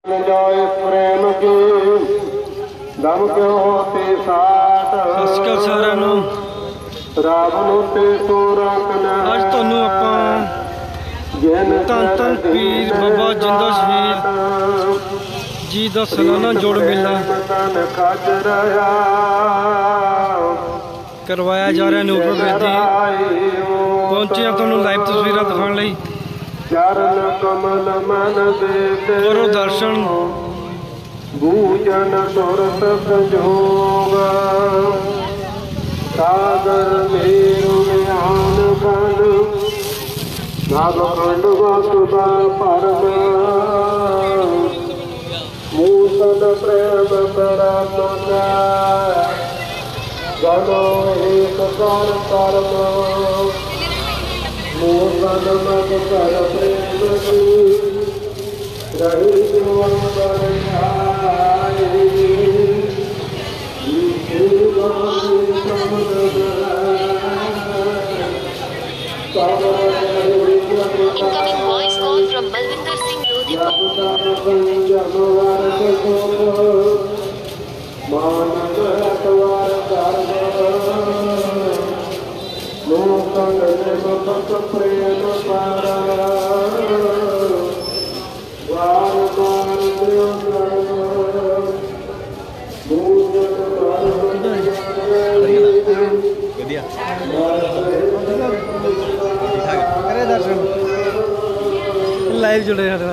जाए प्रेम की दम क्यों होते साठ सारिਆਂ ਨੂੰ रावण ते तो रखना ਅੱਜ ਤੁਹਾਨੂੰ ਆਪਾਂ ਧੰਨ ਧੰਨ ਪੀਰ ਬਾਬਾ ਜਿੰਦਾ ਸ਼ਹੀਦ ਜੀ ਦਾ ਸਾਲਾਨਾ ਜੋੜ ਮੇਲਾ ਕਰਵਾਇਆ ਜਾ ਰਿਹਾ ਨੂਰਪੁਰ ਬੇਦੀ ਪਹੁੰਚੇ ਤੁਹਾਨੂੰ ਲਾਈਵ ਤਸਵੀਰਾਂ ਦਿਖਾਉਣ ਲਈ चरण कमल मन देते गुरु दर्शन भूजन सुरत संजोग सागर मेरु ज्ञान घन नागखंड वसुधा परम मूसल प्रेम परात्मा गणो एक कर कर्म मूसल मत कर प्रेम रही जीवन पर Incoming voice call from Malvinder Singh Lodhipur. प्रेम करे दर्शन लाइव जुड़े हैं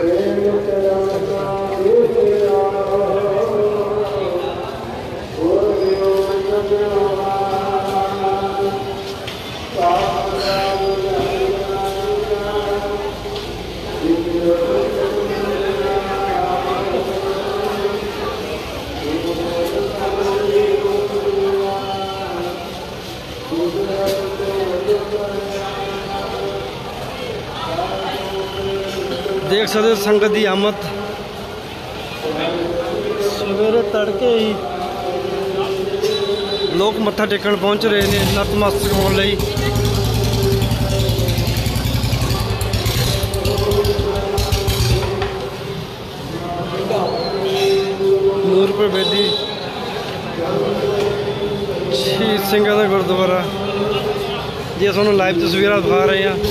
देख सकते संगत की आमद सवेरे तड़के ही लोग मत्था टेकन पहुंच रहे हैं नतमस्तक होने लई। ਨੂਰਪੁਰ ਬੇਦੀ ਸ਼ਹੀਦ ਸਿੰਘਾਂ ਦਾ ਗੁਰਦੁਆਰਾ ਜੀ ਤੁਹਾਨੂੰ ਲਾਈਵ ਤਸਵੀਰਾਂ ਦਿਖਾ ਰਹੇ ਹਾਂ।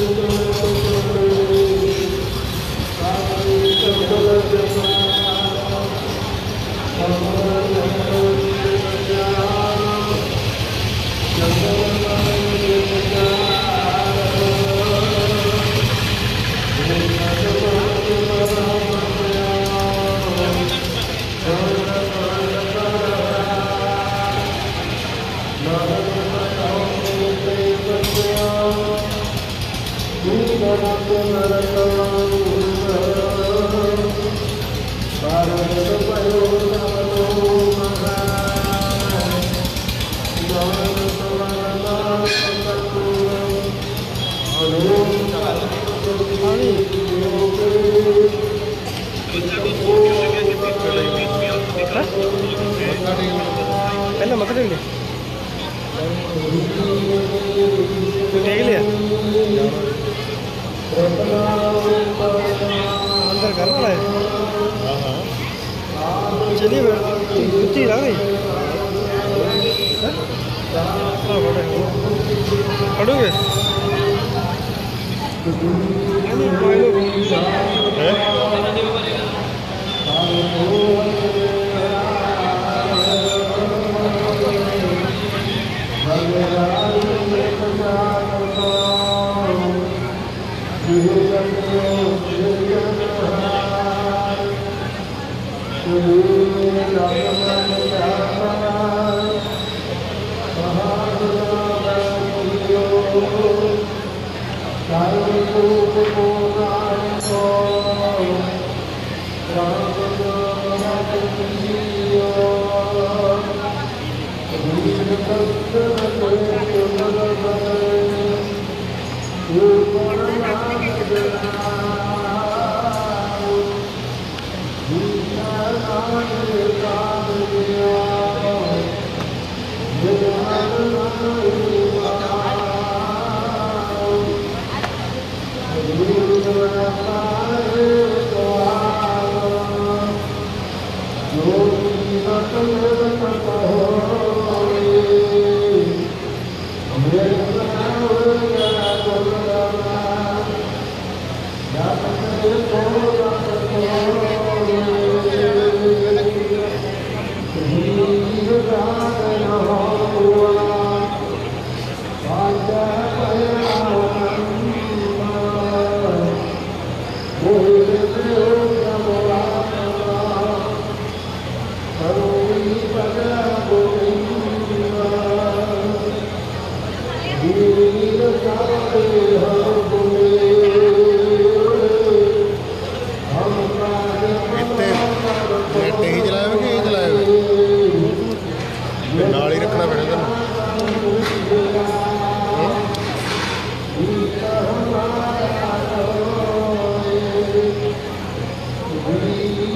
पहले मत ले देख लिया अंदर घर वाला है। चलिए कुत्ती लग रही पढ़ोगे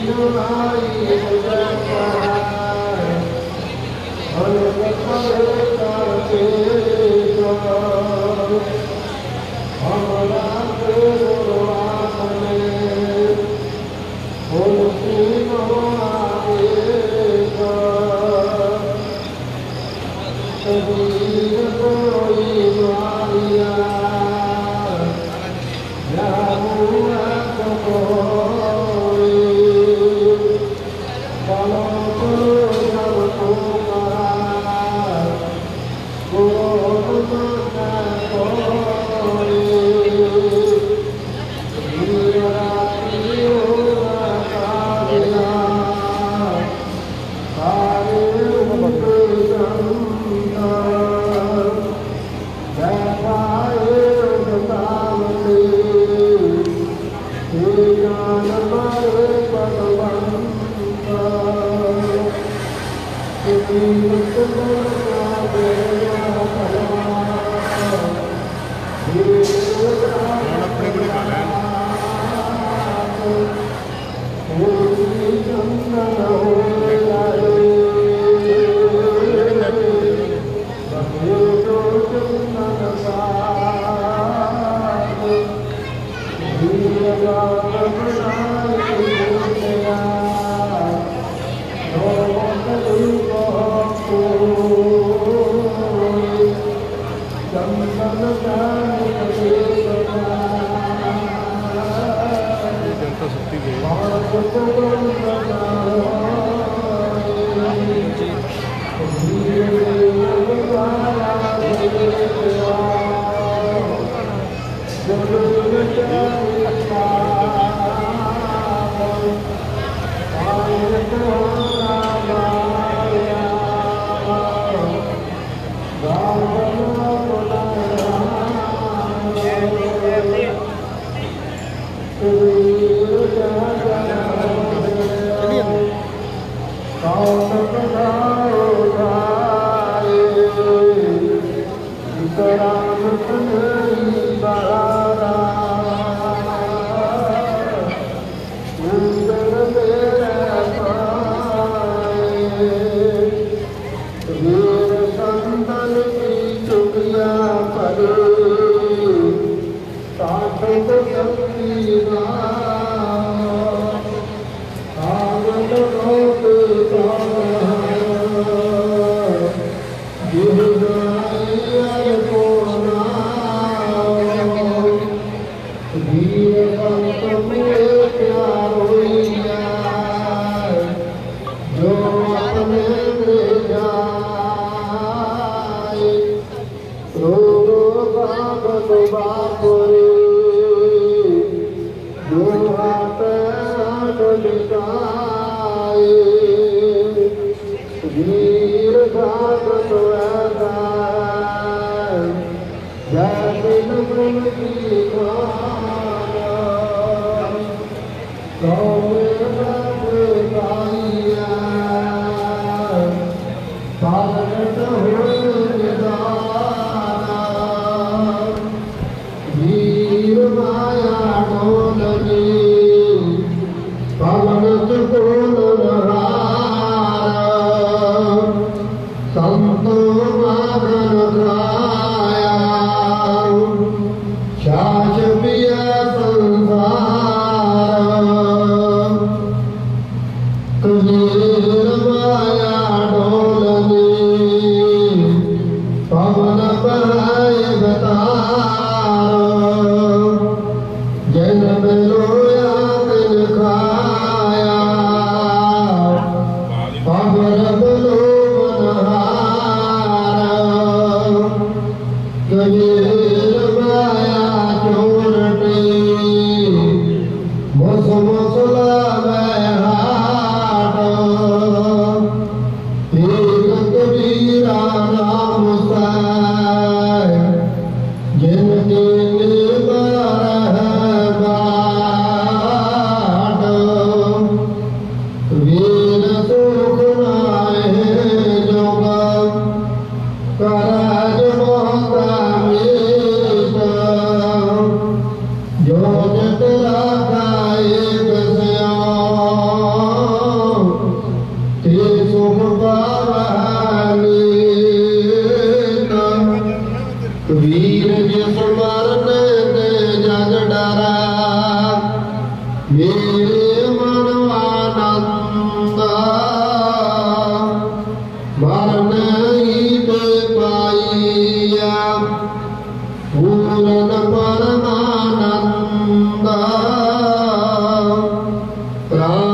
Muslim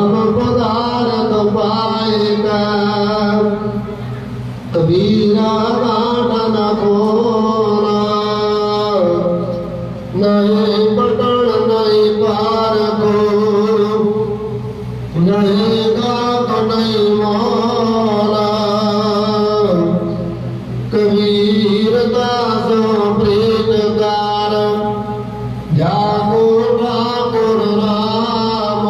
राम पदार्थ पाएगा कबीरा बाट न खोला नहीं पटन नहीं पार को नहीं गाक नहीं मौला कबीर दास प्रेमकार जागो ठाकुर राम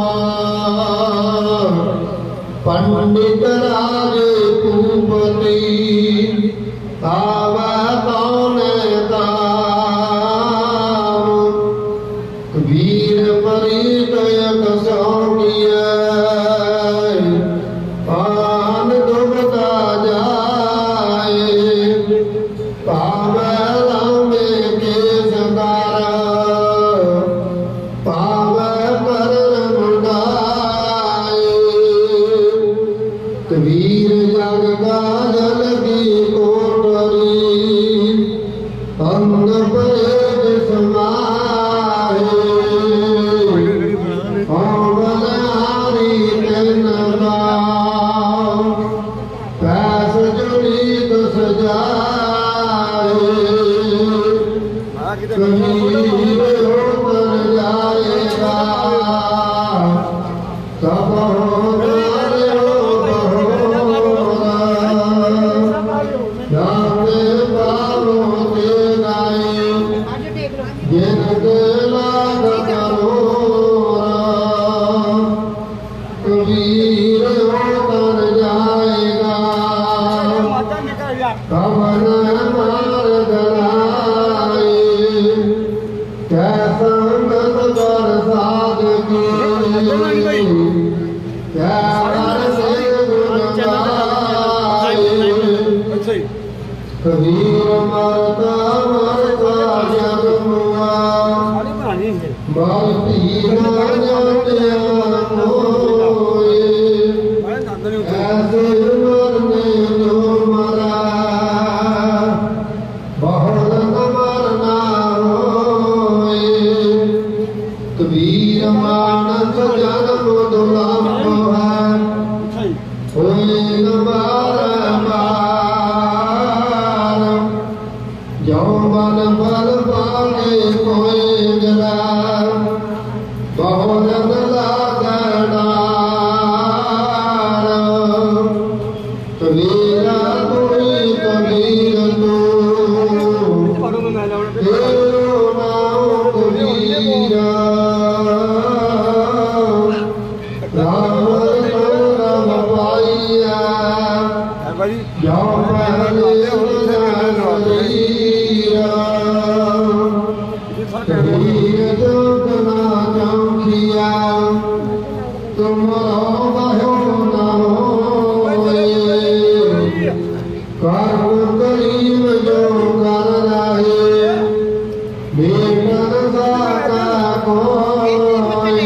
पंडित राज भूपति आवा कौन काम कबीर परिचय कसौटिया पान दुबता जाए पावे रामे के सदारा पावे पर मुंडाए कबीर जग का जल की कोटरी अंग पर समाए ओवलारी तन गाँव पैस जुड़ी तो सजाए कबीर होकर जाएगा सब जाने पालों के गाए जिनके लाग करोड़ा कबीर होकर जाएगा कवन मार गराए कैसा संगत बरसात की क्या से गुण गाए कबीर मरता मरता जगमुआ मरती न जाने कोई ऐसे मरने जो मरा बहुत मरना होए कबीर मानस जन्म दुर्लभ है होए न बार यौवन बल पाने कोई जरा बहुरन लागनार कबीरा कोई कबीर तू तेरो नाम कबीरा राम राम पाइया जो पहले कबीर जोतना चौखिया तुम बहो न होए कर्म करीब जो कर रहे बेटन साका कोई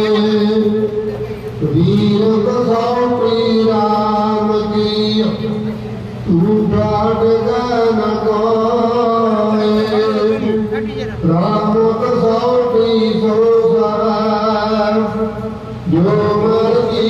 कबीर कसौटी राम की तू डाट न कोई राम कसौटी सो सरा जो मर्जी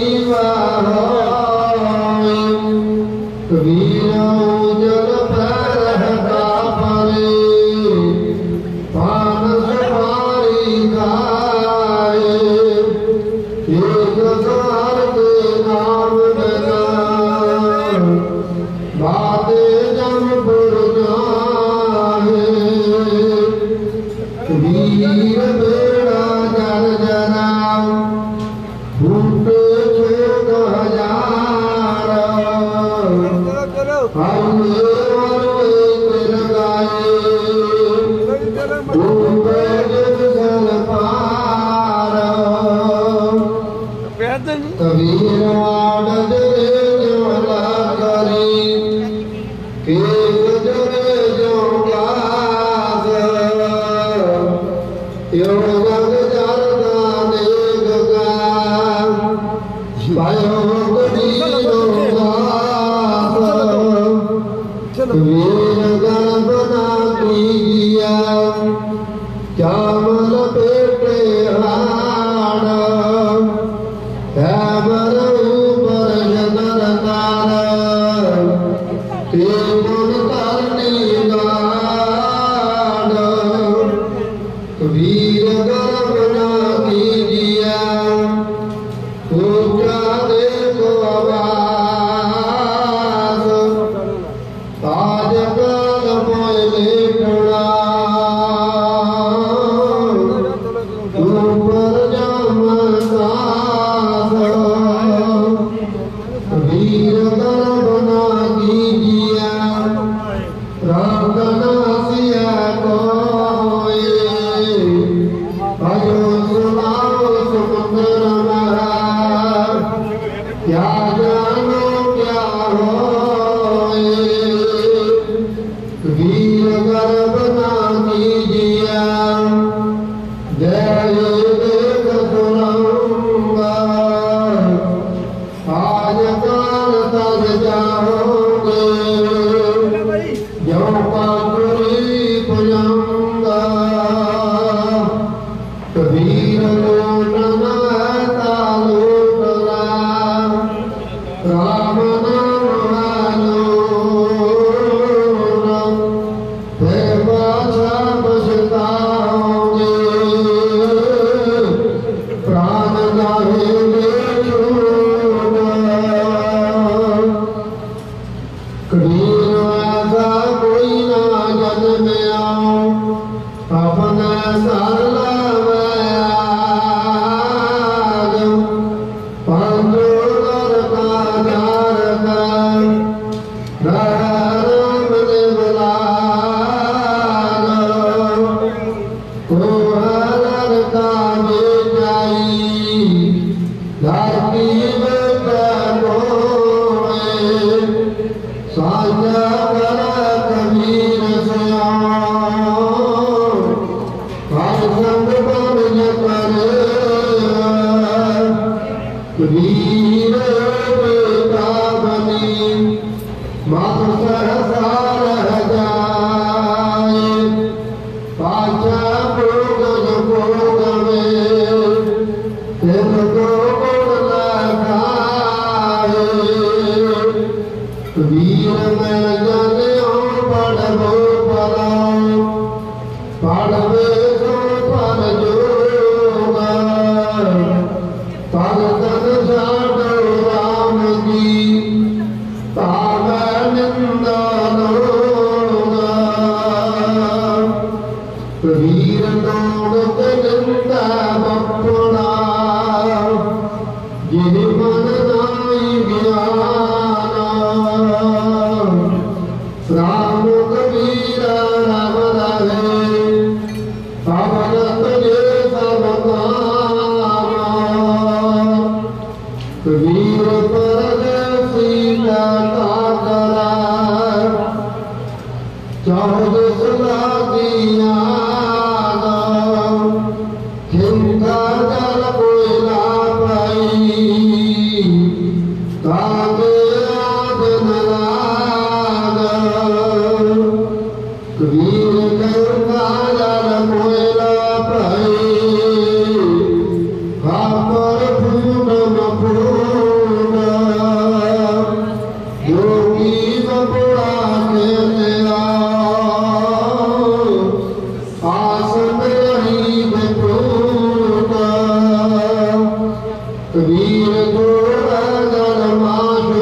वाहोए कबीर जल पैरहता परे पान सुपारी खाए एक सार के नाम बिना बाते जमपुर जाए कबीर बेड़ा जर जरा भूटे छेद हजार हरे हरे तिर गाए डूबे जग जल पार कबीर आडज रे ज्वाला करी केस जरे जो गास यो जग जर दाने गगा पायो कबीरो गास कबीर गणपना कीजिया चावल पेटे हाड़ है क्या जानो क्या होए वीर गर्भ ना कीजिया जय देख सुनूंगा आज काल तक जाओगे जो पाकुरी पुजंगा कबीर लोटना तालुटला राम नाम हे बाछा पछताओगे प्राण जाएंगे कबीर ऐसा कोई ना जन्मे आओ अपना सरला कबीर बेटा बनी मत सहसा रह जाए पाछा भोग में तिनको गुण लगाए कबीर में जनो पढ़ो पढ़ो पढ़वे सो पर जोगा भगतन जाडो राम की पावन निंदा लोगा कबीर लोग निंदा बपुड़ा जिन मन नाई ज्ञाना राम कबीर राम रहे भगत जे सब कबीर परदेसी लाता करा चौदह लागिया खिंका जल कोयला पाई कागे आदन लागा कबीर गंगा जल कोयला पाई खापर फूल मफूला योगी बबुआ के लिया आसन रही बबूला कबीर गोरा जल माश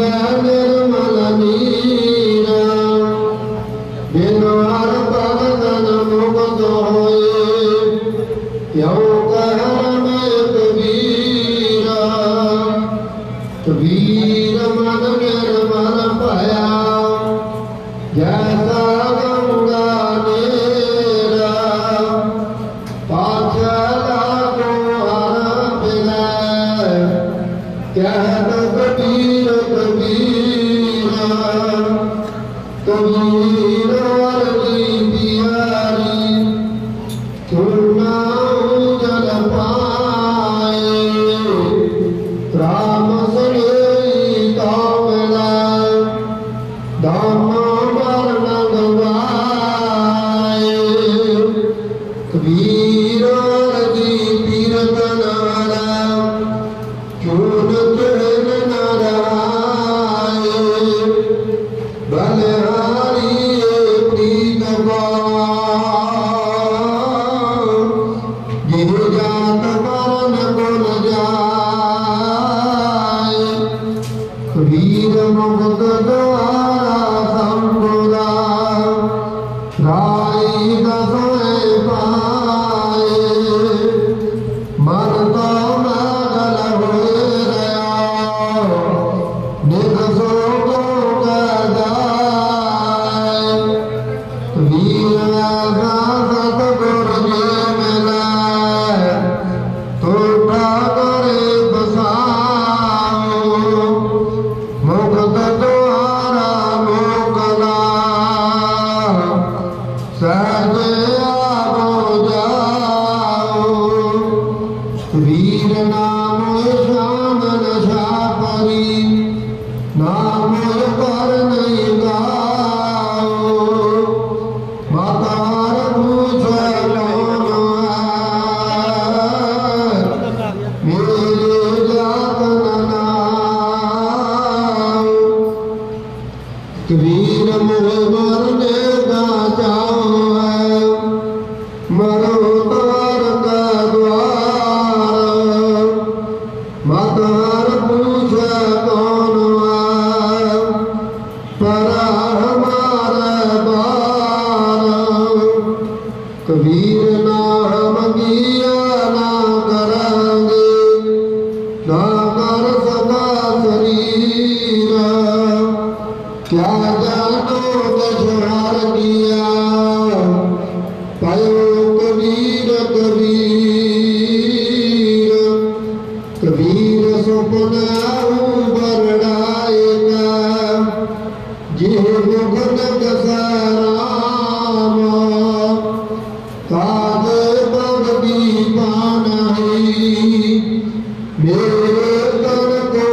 निर्मल नीरा बिनवार भगतन मुक्त होए यो कह मैं कबीरा कबीर मन निर्मल पाया जैसा गंगा नेरा पाछला को हर पिलाए कहत कबीर कबीरा कबीर वर्गी प्यारी सुनना जल पाए राम सने कामला दाम मरण गवाए कबीर वर्गी पीरतन वाला चून चढ़ न रहाए बलहारी प्रीत जिह जात मरण गुण जाए कबीर मुक्त द्वारा संबुरा राई दसों पाए मन तो मगल हुए रहा नित सो को गदाए कबीर ऐसा सतगुर जी मिला तोटा करे बसाओ मुक्त द्वारा मोकला सहज आवो जाओ कबीर नाम शान नशा परी नाम पर नहीं गाओ मातार पूछे कौन है मेरे जात नाम कबीर मुझे मरने का चाओ है मरो तार का द्वार मातार पूछे कौन है पर हमारे बार कबीर ना हम किया ना करेंगे ना कर सका शरीर क्या जानो दशहार किया पायो कबीर कबीर कबीर सपना बरड़ाएगा जिह मुगन राम काज बगदी पानी मेरे तन को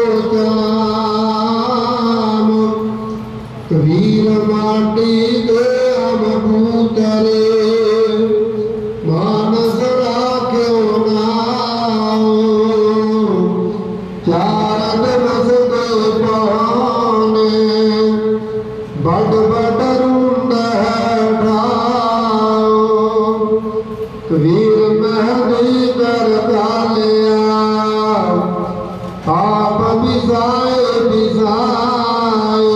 चाम कबीर माटी दे हम पूतरे मानस राख्यो नाओ चार दिवस दे पाने बड़ बड़ रुंड है ठाओ कबीर मेहदी कर डालिया आप बिसाए बिसाए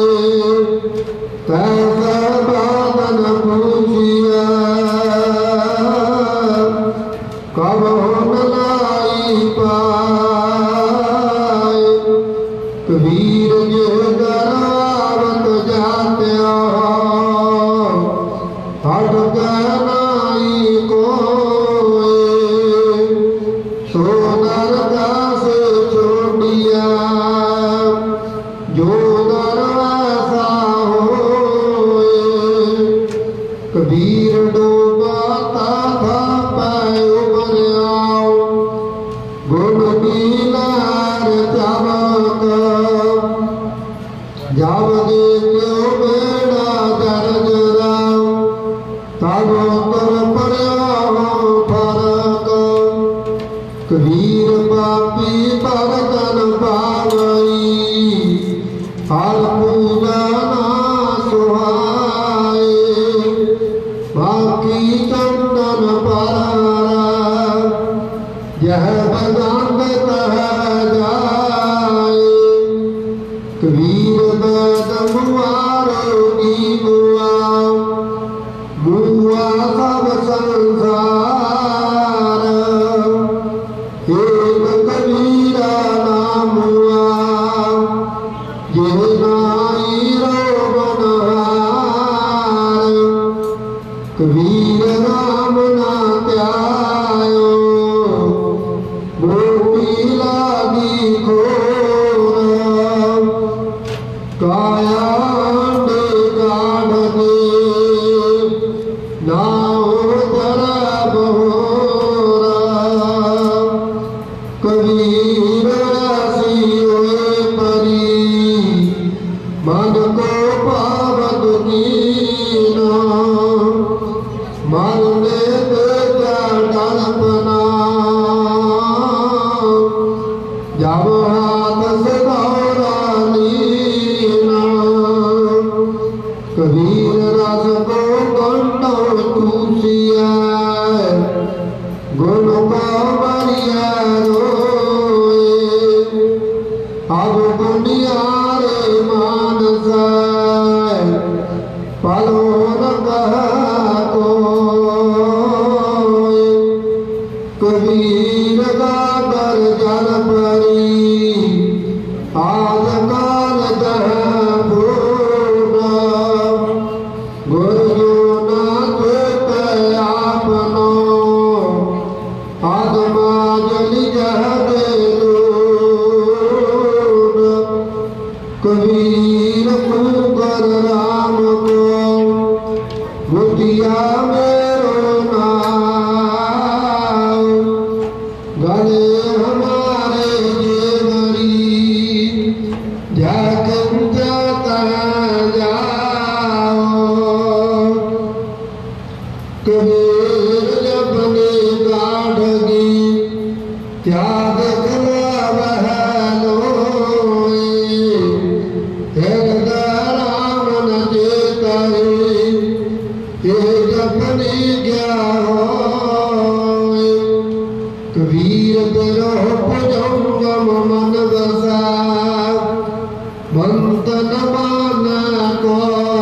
कैसे बादन पूछिया कब न लाई पाए कबीर के दरावत जाते हट कहनाई कोई सोनर से छोड़िया जो दरवासा होए कबीर डूबाता था पाए उबर आओ गुण नीलार चमक जब देखो बेड़ा जर्जरा तब उतर पड़ा फरक कबीर पापी बरतन पा गई हर पूजा ना सुहाए बाकी चंदन पर यह बजान जाए कबीर कबीर राम ना त्यायो मोती लागी घोर काया अंडे काढ़ दे नाव जरा बहोरा कबीर ऐसी होए परी मन को पावत कीना मरने पे क्या तड़पना जब हाथ से दौड़ा लीना कबीर रस को कंडो चूसिया गुण को मरिया रोए अब दुनिया रे मानस पलो न कहा कबीर गागर जल परी आज काल दह पूरा गुरु नाथ आपनो आत्मा जलि जह कबीर पुकार राम को मुटिया मेरो नाम गले हमारे जेवरी जाकम जाता जाओ कबीर जब ने काढ़गी त्याग कला बहलोए राम न जेतरी ये जपने क्या हो कबीर तेरो भुजंगम मन बसा मंतन मान को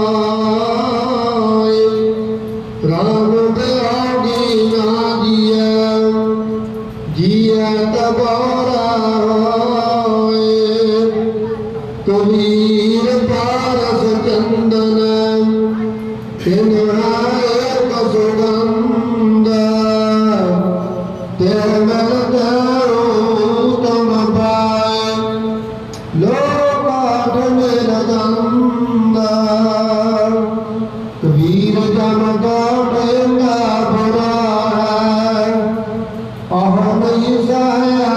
राम बेहोगी ना जिया जिया तबोरा कबीर पारस चंदन तिन्हाए सुगंध तेमल तेरो तुम पाए लोकाट मेरा गंध कबीर जन का डेंगा भरा है अह नहीं सहया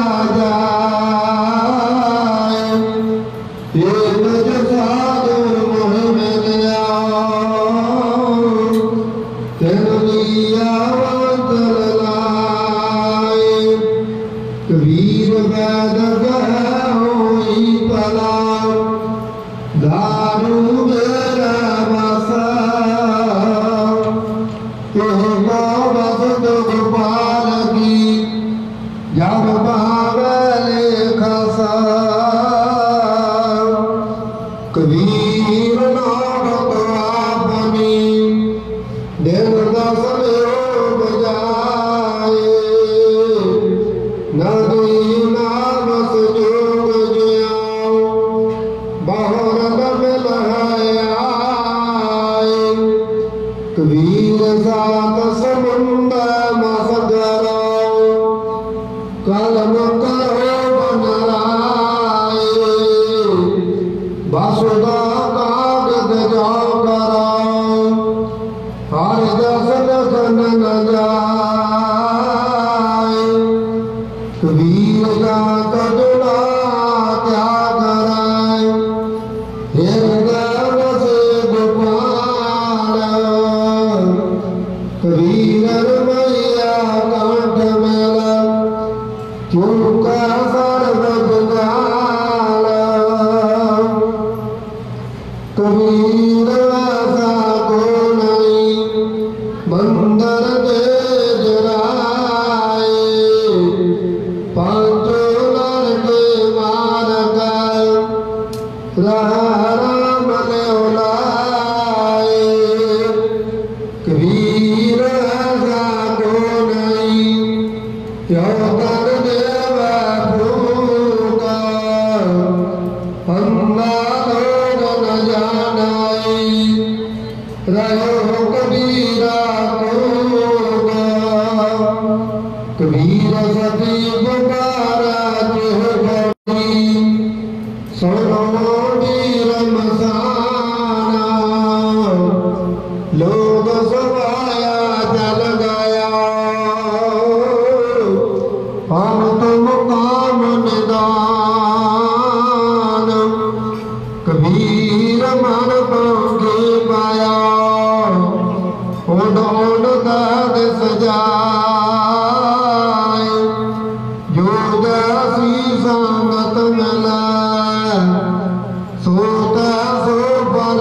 जाए एक साधु मोह में गया तेन लिया वंतल लाए कबीर वैद होई पला दारू मेरा बसा बस गोपाल की जब बावले खसा कबीर नाम अपनी दिन दस बजाए नदी नाम सुजोग ज्याओ बहुर मिल आए कबीर सात समुंदर मस गराओ कलम करो बनराए वासुदा कागज जाओ कराओ हर दस दसन न जाए कबीर जात जुड़ा क्या कराए हृदय से गोपाल कबीर मैया कंठ मेला चुका सर्व जगाल कबीर ऐसा को नहीं बंदर दे जराए पांचों लड़के मार कर रहा रहो कबीरा कोगा कबीर सती पुकारा जो बड़ी सुनो वीर मसाना लोग सवाया जल गया हम तुम काम निदान कबीर मन पांगे पाया उड़ उड़ दर्द सजाए जो जैसी संगत मिला सोता सो फल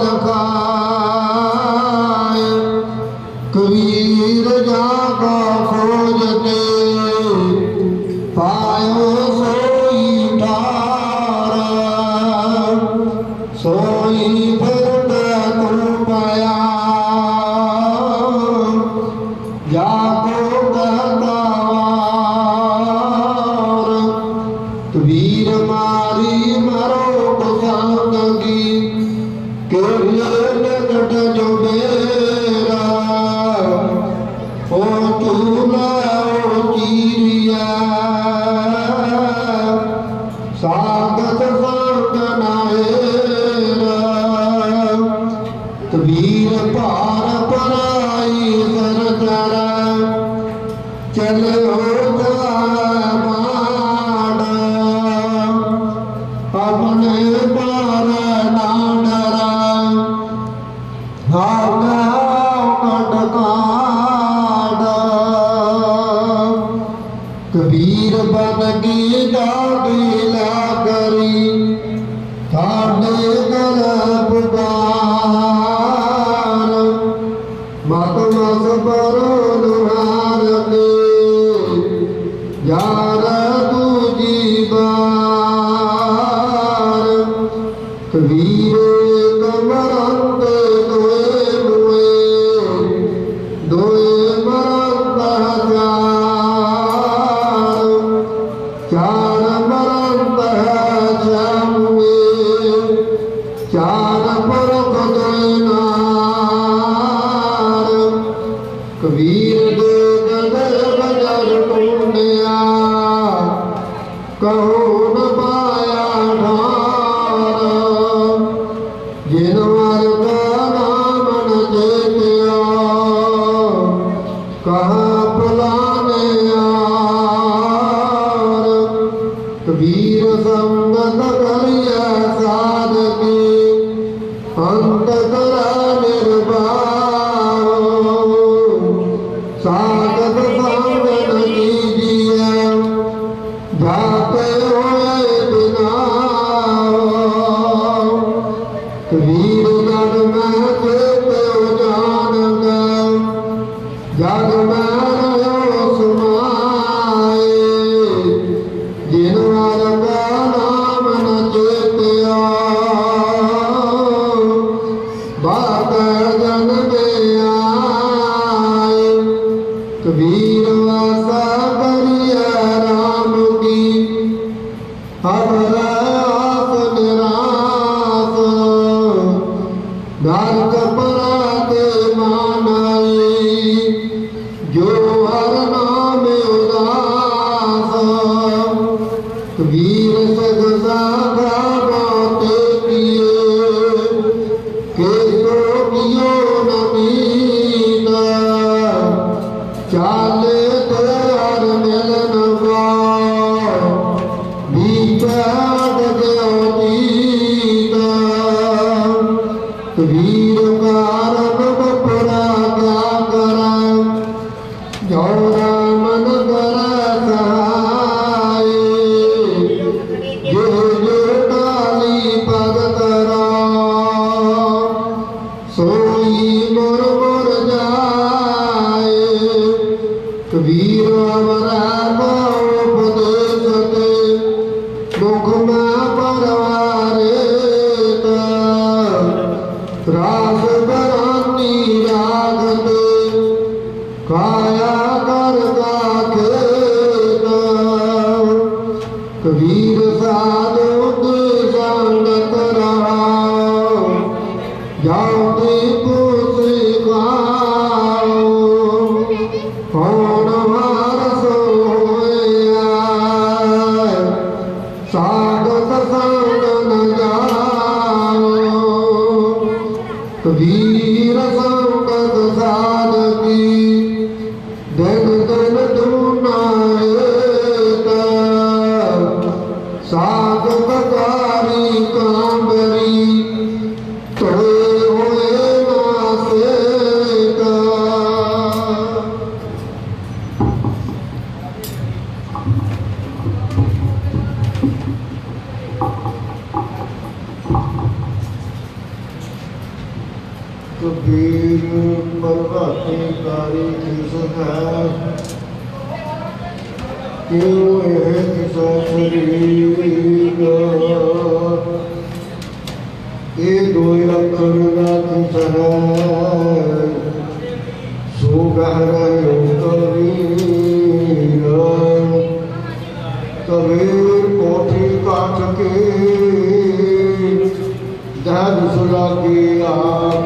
खाए कबीर जागा खोजते पायो सोई ठारा सोई फिरता तुम पाया जाको गदार कबीर मारी मरो कुसांगी के लगट जो मेरा ओ चूला ओ चीरिया सागत संग नाहेरा कबीर पार पराई सरदारा चलो माड़ा अपने पार ना डरा कबीर बन की दागिला करी थाने गला पुकार मत मत परो लुहार के यार तुझी बार कबीर कमरंत दोए मरंत हजार चार मरंत चार परख नार कबीर दे गदर बजर टूंडिया कहो न पाया ढार जिनवर का नाम न चेतिया कहाँ पुलाने यार कबीर संगत करिया साधकी अंत करा निर्वाह साधक संग न कीजिए जाते हुए बिना कबीर जग में चेते जान जग में रहो सुनाए जिनवर का नाम न चेतिया बात जन में आए कबीर वासा करिया राम की अबरास निरास गार्ग पराते मानाई जो हर नाम उदास कबीर सगसा गाते किए केसो कियो नमीना चाले तेर मिलन बीचाद जीता कबीर कारक बपरा क्या करा जो रामन कर सहाय जो जो काली पग करा सोई मोर मोर जाए कबीर अमरा उपदेश दे मुख में परवारे रास बरानी राग दे काया कर का खेत कबीर साधु के संगत रहा जाते को से कबीर संगत साधकी दिन दिन धुनाएता साध बकारी कांबरी तोए हुए नासेका। कबीर परवाते कारी किस है क्यों है किसा शरीर ये दो अखर ना किस है सो गहरा कबीर। कबीर कोठी काट के दहर सुला की आग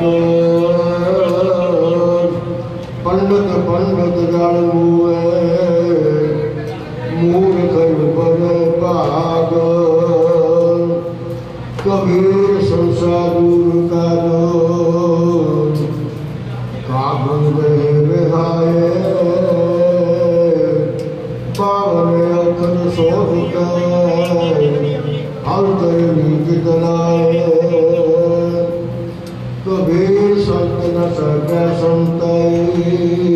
पंडित पंडित जल मुए मूर्ख बन भाग। कबीर संसार दूर करो काबुल विहाए पावन अखर सोच हर नीत दलाए। कबीर संत न सकै संतई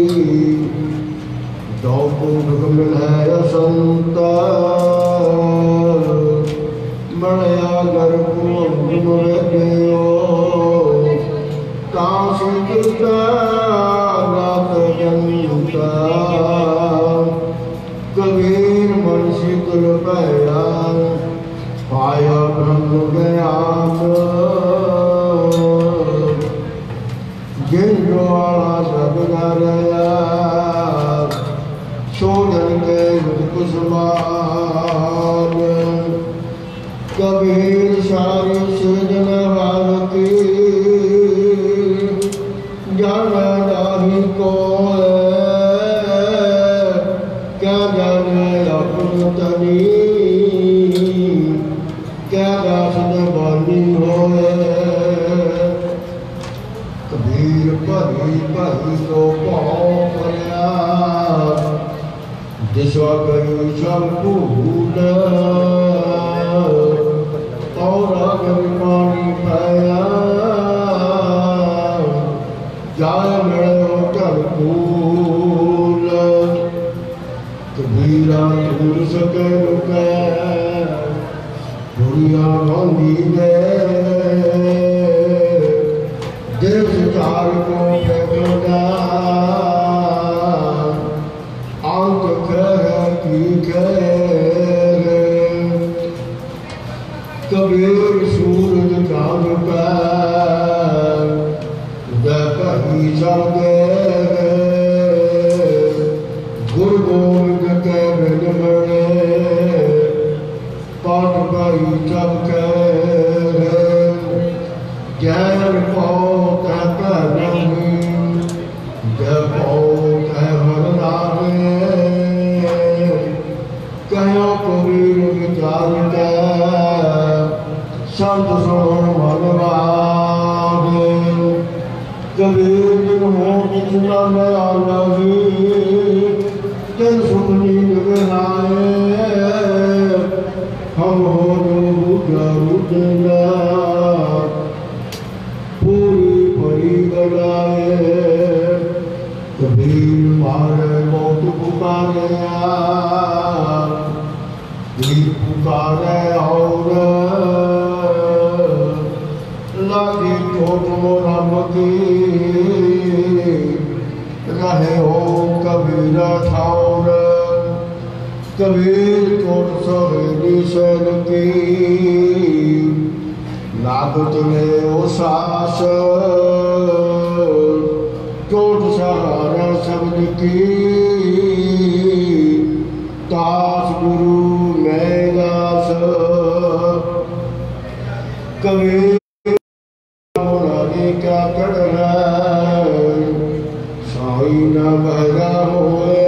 दो पुरख मिलै संता मणया घर कुंभ वेद्यो काशी कृता रात जनता। कबीर मन शीतल भया पाया ब्रह्म ज्ञान जिनवाला सब नरया सोजन के कुसुमान। कबीर सारी सृजन भारती जाना नहीं को क्या जाने अपन तनी क्या दासद बानी होए। कबीर भरी भरी तो पाओ पड़या दिशा करू सब भूल और अगर पानी पाया जाए मिलो कर भूल। कबीरा दूर सके रुके दुनिया बांधी दे देव चार को फेंकना अंत कह की कह। कबीर सूरज चांद पर दपही जागे गुरु गोविंद के बिन मरे पाठ पाई जब के ज्ञान पाओ तह नहीं जब पाओ तह मरनावे कहो कबीर विचार के संत सुन मनवावे। कबीर दिन हो कितना में आलवी दिन सुख नींद बिनाए हम हो जो उठना पूरी परी बनाए। कबीर मारे मौत पुकारे पुकारे और लागी चोट मोरम की रहे हो कबीर ठाउर। कबीर चोट सहेली सैन की लागत ने ओ सास चोट सहारा शब्द की दास गुरु मैं दास। कबीर क्या करना साई न बहरा होए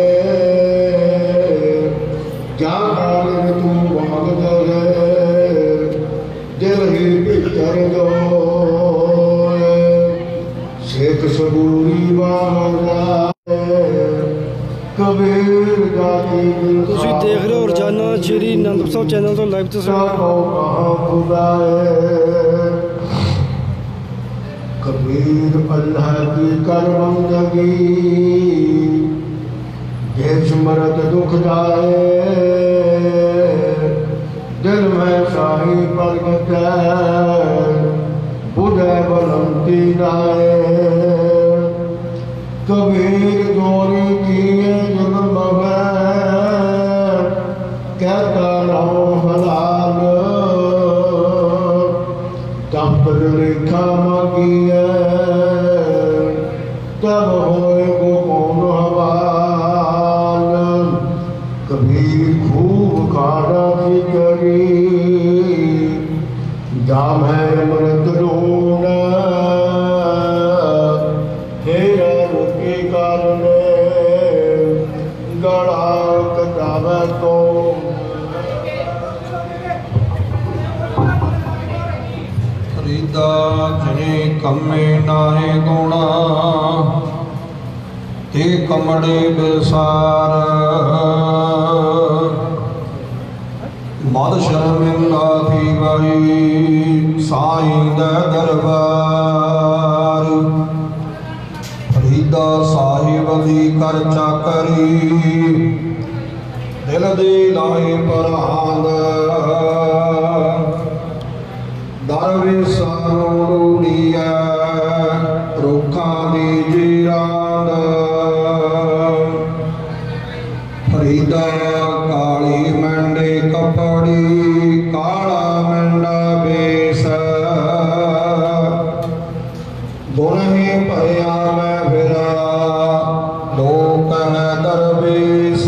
जान तू मांग दे दिल ही भीतर दो। कबीर जाति ਤੁਸੀਂ ਦੇਖ ਰਹੇ ਹੋ ਰੋਜ਼ਾਨਾ ਸ਼੍ਰੀ ਆਨੰਦਪੁਰ ਸਾਹਿਬ ਚੈਨਲ ਤੋਂ ਲਾਈਵ ਤਸਵੀਰਾਂ। कहाँ खुदाए कबीर अल्लाह की कर बंदगी जे स्मरत दुख जाए दिल में शाही प्रगट बुझे बलंती जाए कबीर जोरी किए जन्म कहता रहो हलाल तब लिखा मगी तब होए को कौन हवाल कबीर खूब खाड़ा की करी जाम है अमृत ढूंढ हेरा रुकी कारण गड़ा कटावे तो फरीदा जने कमे नाहे गुणा ते कमड़े बेसार मद शर्मिंदा थी गई साईं दा दरबार फरीदा साहिब दी कर चाकरी दिल दे लाए परांद दरवेशां ढूंढिया रुखां दी जीरांद फरीदा काली मंडे कपड़ी काला मंडा बेस गुण भरिया मैं फिरा लोक है दरवेश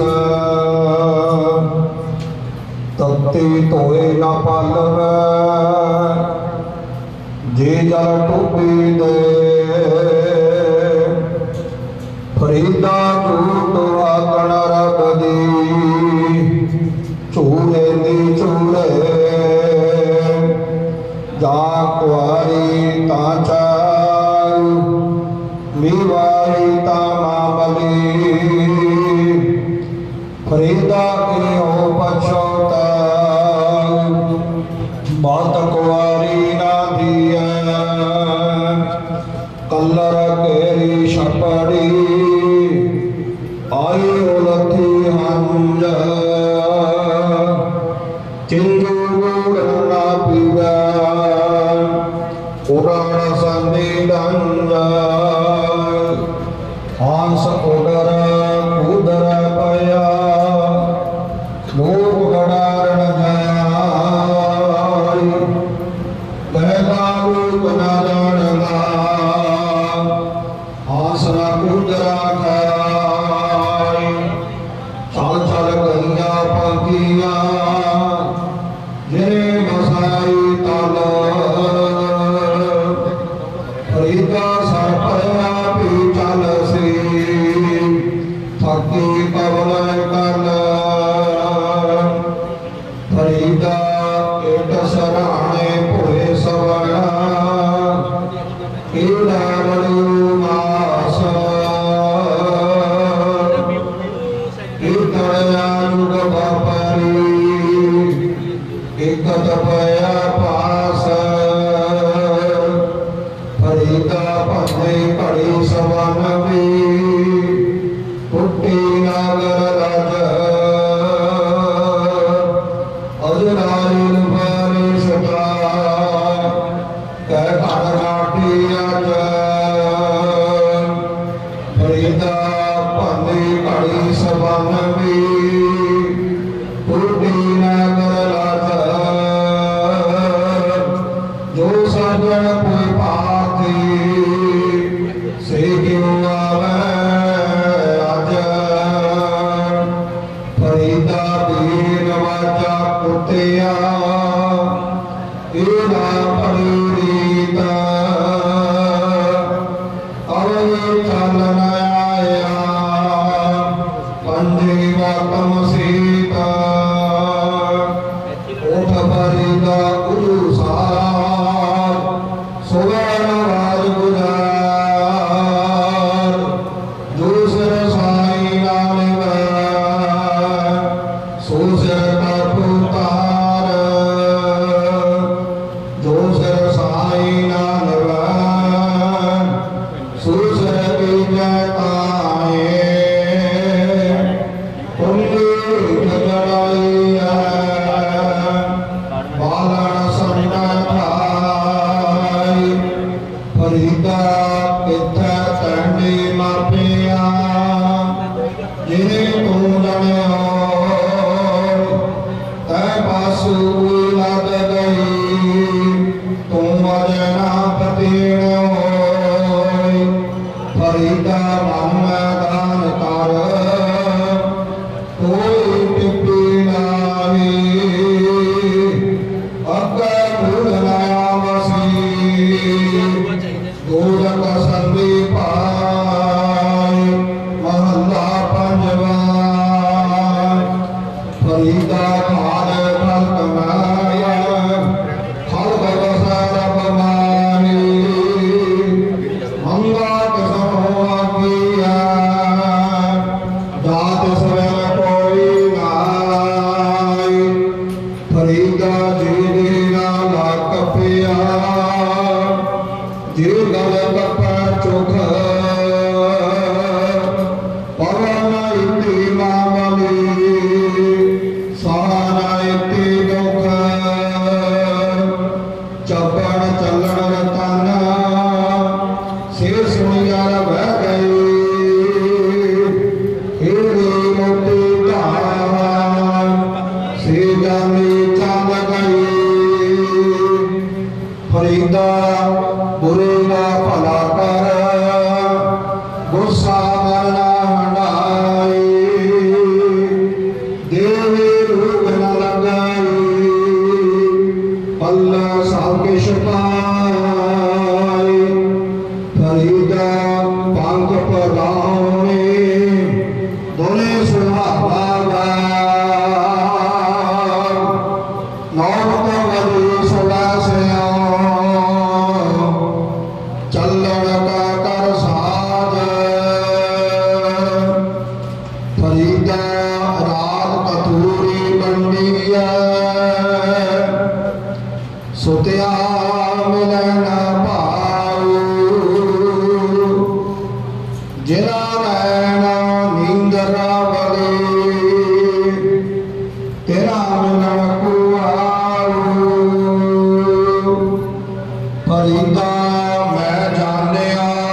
तत्ती धोए न पलवे जे जल टूपी दे फरीदा झूठ आकण रब दी झूरे दी झूरे जा कुआरी ता चाल मीवारी ता मामली फरीदा की हो पछोता बात कुआरी ना दिया कलर केरी छपड़ी आई उलथी हंज चिंजू गुड़ ना पीवा उड़ान संदी डंज हंस उडर कूदर पया लोग गड़ारण जाय पहला रूप न जानला आसरा कूदरा खाय चल चल गैया पंखिया जिने मसाई तल फरीदा सर पया पी चल सी थकी पवल कल फरीदा केट सराणे पुए सवना कीड़ा बड़ू मास कीर्तनया युग बापरी एकत पया पास फरीदा पन्ने कड़ी सवन भी पुट्टी नागर राज अजराइल बारी सका कह घर नाटी अज फरीदा पन्ने कड़ी सवन भी पुट्टी नागर राज जो सजन कोई पाती से क्यों आवे ਫਰੀਦਾ ਕਿੱਥੈ ਤੈਂਡੀ ਮਾਪਿਆ ਜਿਨੇ ਤੂੰ ਜਾਣਿਆ ਤੈ ਪਾਸੂ ਲੱਗ ਗਈ ਤੂੰ ਅਜਨਾ ਪਤੀਣ ਹੋਈ ਫਰੀਦਾ ਮਨ ਮੈਦਾਨ ਕਰ ਕੋਈ ਟਿੱਪੀ ਨਾਹੀ ਅੱਗੇ ਭੂਲ ਨਾ ਆਵਸੀ ਗੋਰਖ ਸੰਦੀ ਪਾਈ ਮਹੱਲਾ ਪੰਜਵਾ ਫਰੀਦਾ ਘਾਲ ਖਲਕ ਮਾਇਆ ਖਲਕ ਬਸਰ ਬਮਾਨੀ ਮੰਗਾ ਕਿਸਮੋ ਆਗੀਆ ਦਾਤ ਸਵੇ ਕੋਈ ਨਾਈ ਫਰੀਦਾ ਜੀ ਦੇ ਨਾਲ ਕਪਿਆ ਜੀ ਗਲ ਕਪੈ ਚੁਖ ਪਵਨ ਇਤੀ ਮਾਮਲੀ ਸਾਰਾ ਇਤੀ ਦੁਖ ਚੱਪਣ ਚੱਲਣ ਰਤਨ ਸੇ ਸੁਣਿਆ ਬਹਿ ਗਈ ਹੀਰੀ ਮੋਤੀ ਧਾਰ ਸੇ ਜਾਨੀ ਚੰਦ ਗਈ ਫਰੀਦਾ ਬੁਰੇ ਦਾ ਭਲਾ ਕਰ ਗੁੱਸਾ ਮਰਨਾ ਹੰਡਾਈ ਦੇਵੀ ਰੂਪ ਨ ਲਗਾਈ ਅੱਲਾ ਸਭ ਕਿਛ ਪਾਈ ਫਰੀਦਾ ਪੰਖ ਪਰਾਉਣੇ ਦੋਨੇ ਸੁਹਾਵਾ ਨੌਬਤ ਵਰੀ ਸਦਾ ਸਿਆ ਚੱਲਣ ਕਾ ਕਰ ਸਾਜ ਫਰੀਦਾ ਰਾਤ ਕਤੂਰੀ ਬੰਡੀਆ ਸੁਤਿਆ ਮਿਲਣ ਭਾਉ ਜਿਨਾ ਨੈਣਾ ਨੀਂਦਰਾ ਬਲੀ ਤੇਰਾ ਮਿਲਣ ਕੋ ਆਉ ਫਰੀਦਾ ਮੈਂ ਜਾਣਿਆ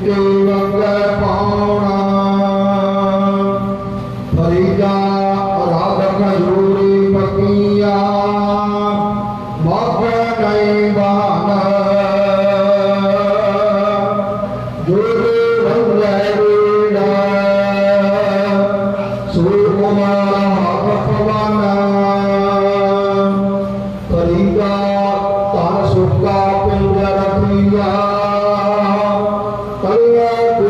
के वंगे पाउना फरीदा राग खजूरी पकिया मग नहीं बाना जुरे रंगे वीणा सूरकुमार भगवाना फरीदा तान सुखा पिंजर पिया कलिया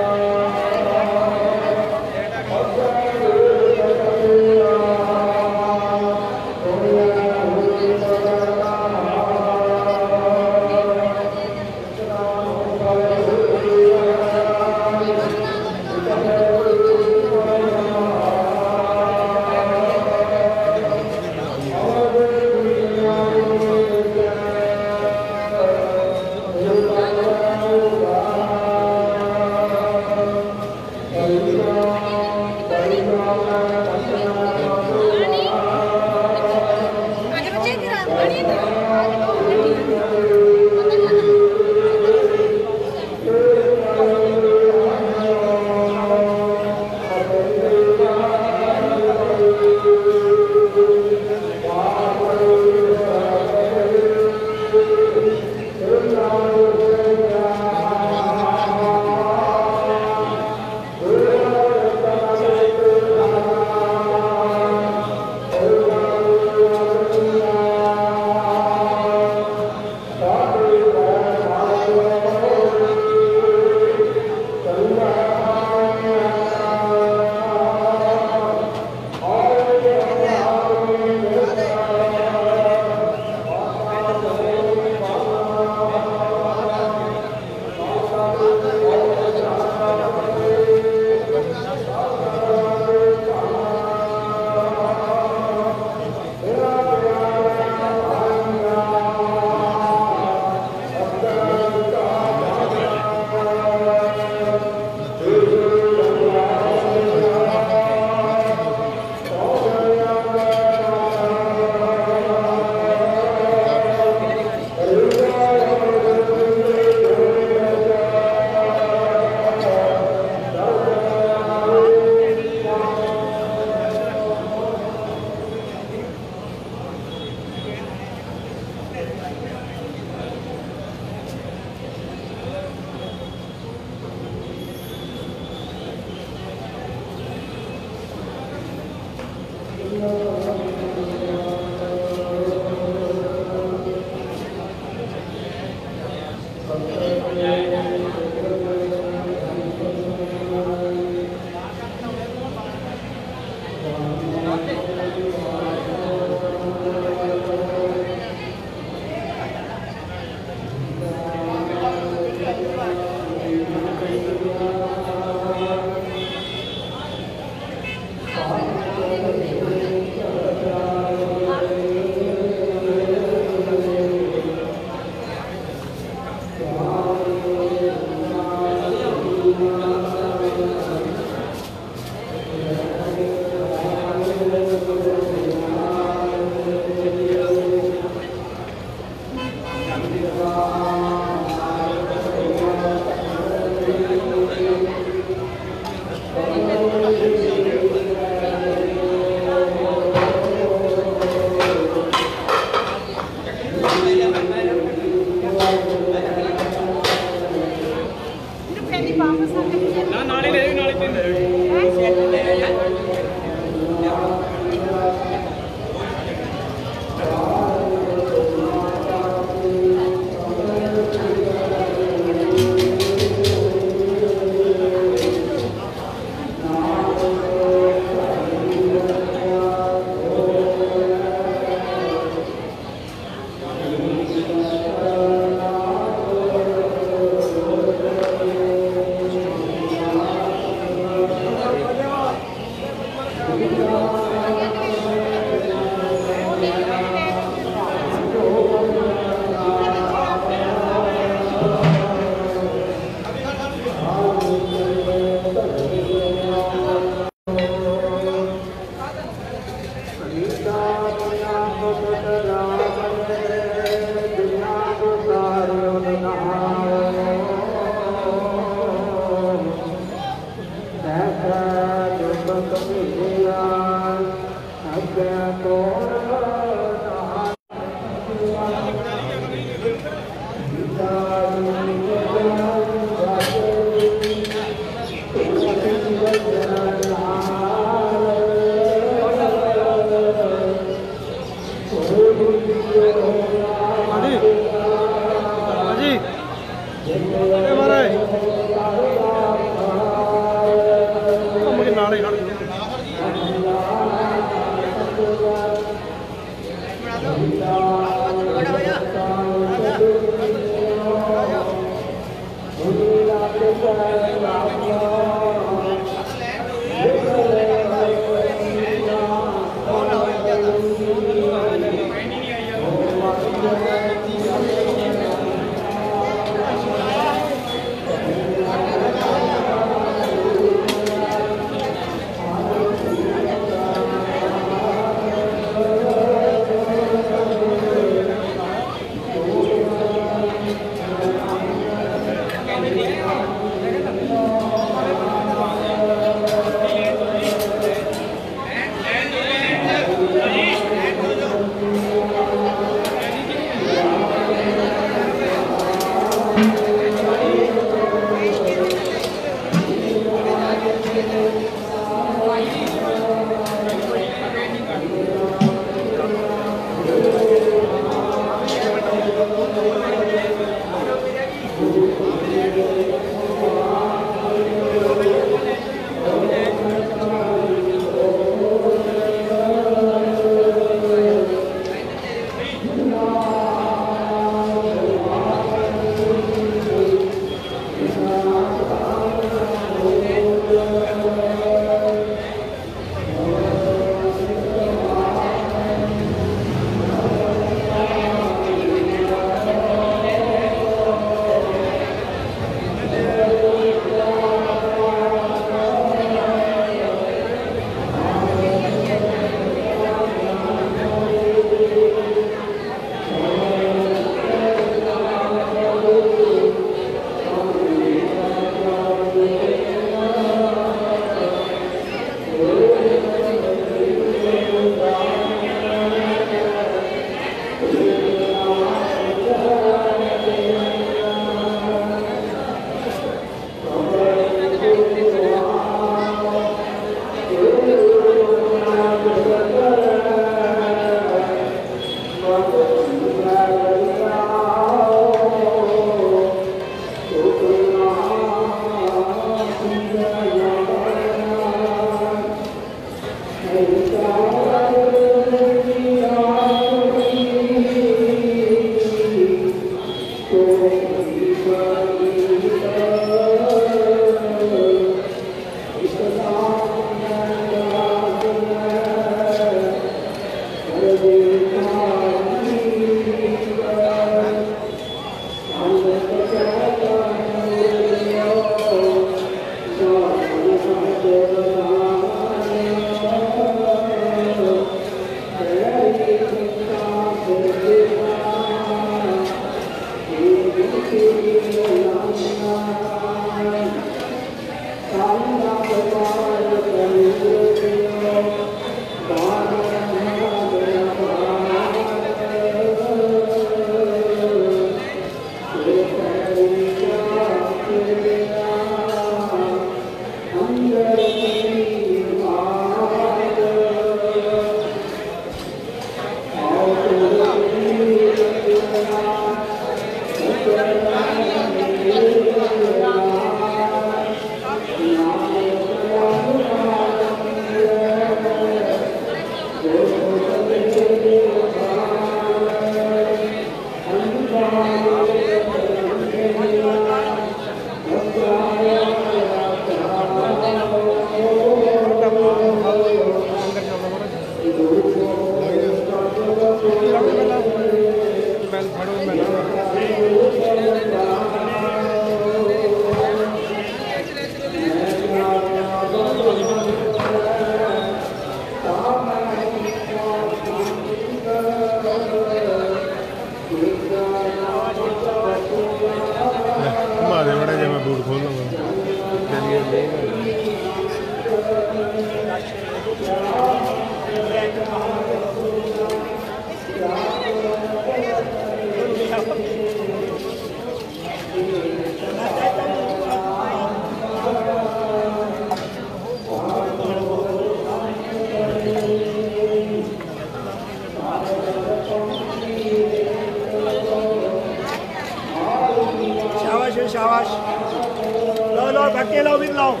काके लाओ भी लाओ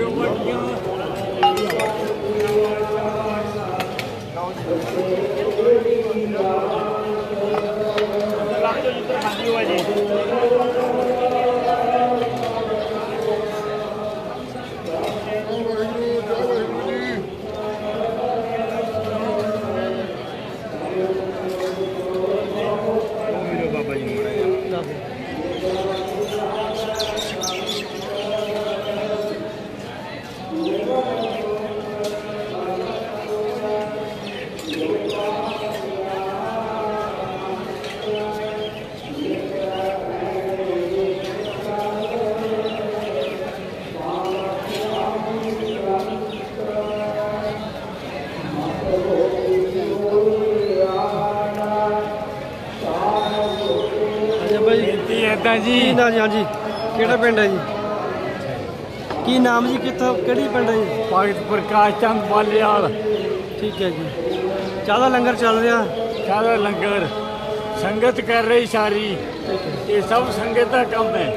ਜੀ ਨਾ ਜੀ ਹਾਂਜੀ ਕਿਹੜਾ ਪਿੰਡ ਹੈ ਜੀ ਕੀ ਨਾਮ ਜੀ ਕਿੱਥੋਂ ਕਿਹੜੀ ਪਿੰਡ ਹੈ ਜੀ भगत प्रकाश चंद बालियाल ਠੀਕ ਹੈ ਜੀ ਚਾਹ ਦਾ ਲੰਗਰ ਚੱਲ ਰਿਹਾ सारा लंगर संगत कर रही सारी ये सब संगत का काम है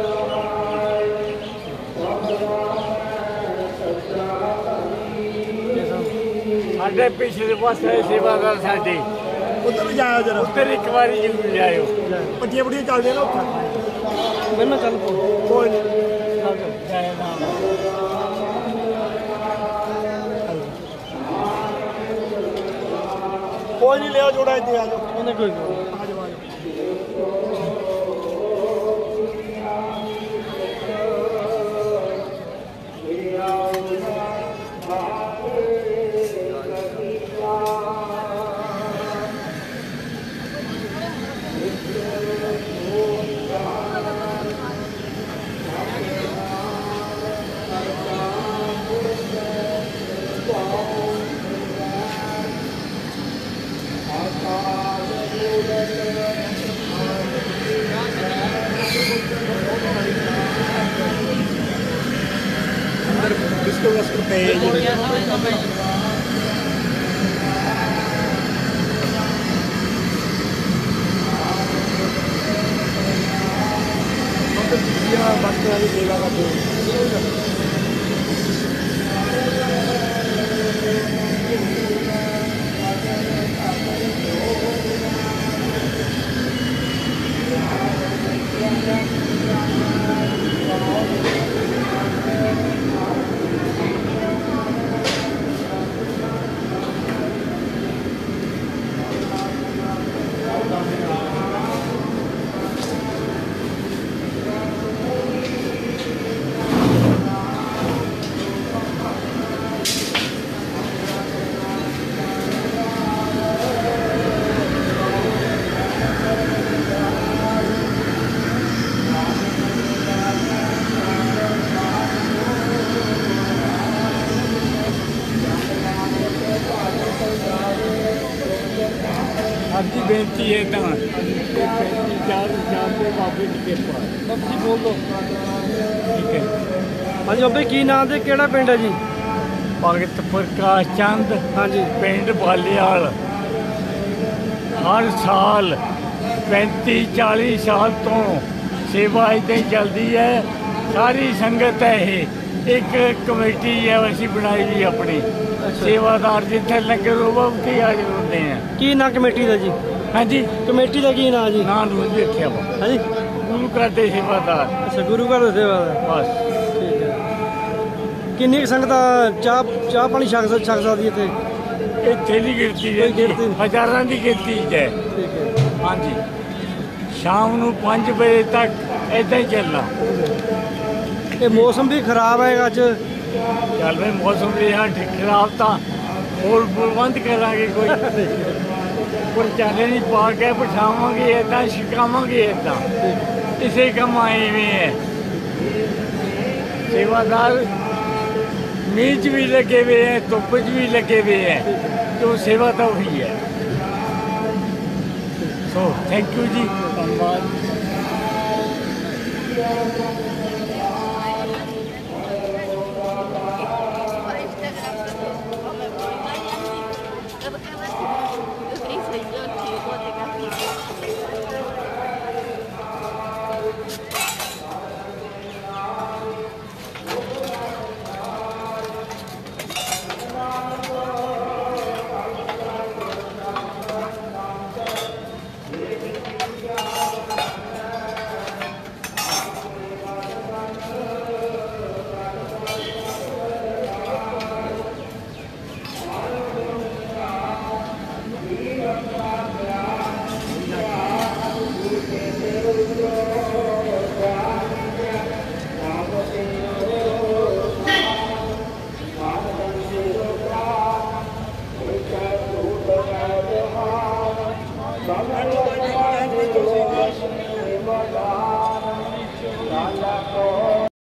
साढ़े पिछले पासे सेवादार साडे ਉੱਧਰ ਵੀ ਜਾਇਆ ਜਰਾ उधर एक बारी जरूर जाओ ਪੱਟੀਆਂ ਪੱਟੀਆਂ ਚੱਲਦੀਆਂ ਨਾ ਉੱਥੇ ਮੈਨੂੰ ਚੱਲ ਪੋ ਕੋਈ ਨਹੀਂ जय राम ਕੋਈ ਨਹੀਂ ਲਿਆ ਜੋੜਾ ਇੱਥੇ ਆ ਜਾਓ ਉਹਨੇ ਕੋਈ ਆ ਜਾਓ ਆ ਜਾਓ ਬਿਸਕੁਟ ਵਸਕੁਟ ਪਏ ਜੀ ਬੱਚਿਆਂ ਦੀ ਸੇਵਾ ਕਰਦੇ आपकी बेनती है तो चार के बाबे की कृपा ਤੁਸੀਂ ਬੋਲ ਦੋ ठीक है ਹਾਂਜੀ ਬਾਬੇ ਕੀ ਨਾਮ ਤੇ ਕਿਹੜਾ ਪਿੰਡ ਹੈ ਜੀ भगत प्रकाश चंद ਹਾਂਜੀ पिंड बालियाल हर साल 35-40 साल तो सेवा इतनी चलती है सारी संगत है ये एक कमेटी है वैसी बनाई हुई अपनी सेवादार जिथे लंगर होगा उत्थे हाजिर होते हैं ਕੀ ਨਾਂ ਕਮੇਟੀ ਦਾ ਜੀ हाँ जी ਕਮੇਟੀ ਦਾ ਕੀ ਨਾਂ ਜੀ ना रोज देखा वा ਹਾਂਜੀ गुरु करते सेवादार ਅੱਛਾ ਗੁਰੂ ਘਰ ਦੀ ਸੇਵਾ ਦਾ बस ਠੀਕ ਹੈ ਕਿੰਨੀ ਕੁ ਸੰਗਤ ਚਾਹ ਪਾਣੀ ਛਕ ਸਕਦੀ ਇੱਥੇ इतने की गिनती है कोई गिनती नहीं। हजारों की गिनती है ਠੀਕ ਹੈ हाँ जी शाम ਨੂੰ 5 बजे तक ऐसा ही चलना ਇਹ ਮੌਸਮ ਵੀ ਖਰਾਬ ਹੈਗਾ ਅੱਜ ਚੱਲ ਵੇ ਮੌਸਮ ਰਿਹਾ ਖਰਾਬ ਤਾਂ ਹੋਰ ਪ੍ਰਬੰਧ ਕਰਾਂਗੇ ਕੋਈ ਚਾਲੇ ਨਹੀਂ ਪਾ ਕੇ ਬਿਠਾਵਾਂਗੇ ਏਦਾਂ ਛਕਾਵਾਂਗੇ ਏਦਾਂ ਇਸੇ ਕੰਮ ਆਏ ਵੇ ਹੈ ਸੇਵਾਦਾਰ ਮੀਂਹ 'ਚ ਵੀ ਲੱਗੇ ਵੇ ਹੈ ਧੁੱਪ 'ਚ ਵੀ ਲੱਗੇ ਵੇ ਹੈ ਜੋ ਸੇਵਾ ਤਾਂ ਉਹੀ ਹੈ ਸੋ ਥੈਂਕ ਯੂ ਜੀ ਧੰਨਵਾਦ ਧੰਨਵਾਦ